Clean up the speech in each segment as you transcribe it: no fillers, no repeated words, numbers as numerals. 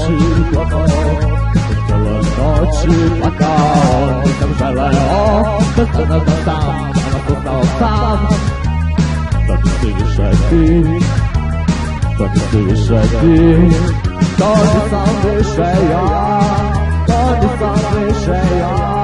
oči plakao, cijele noći plakao. Nisam želeo da sada da sam, danas ostao sam. Da nisi više ti, da nisi više ti, da nisam više ja, da nisam više ja.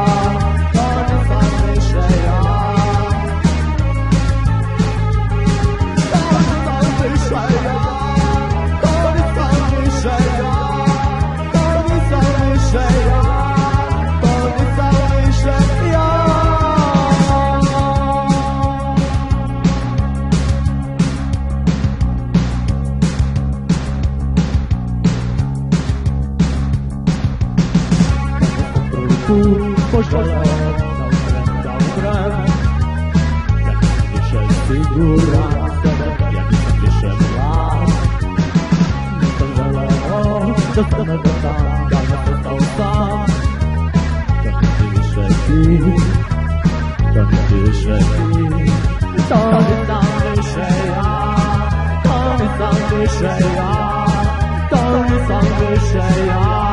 Poželeo da umrem, ja nisam više siguran sebe, ja nisam više mlad. Nisam želeo da stane do dan, danas ostao sam. Da nisi više ti, da nisi više ti, da nisam više ja, da nisam više ja, da nisam više ja.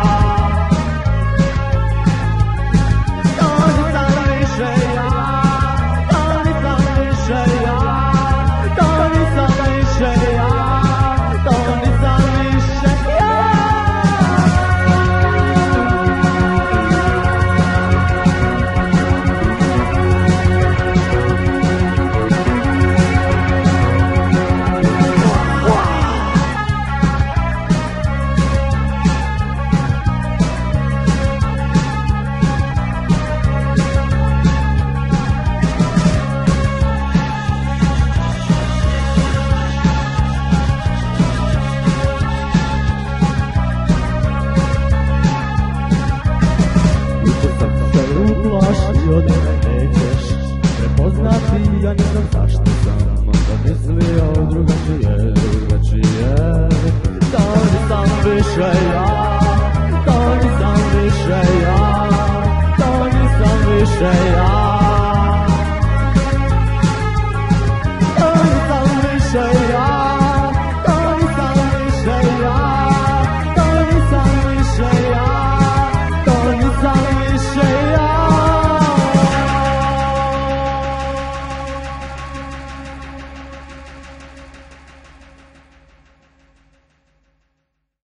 Uplašio da me nećeš prepoznati, ja nisam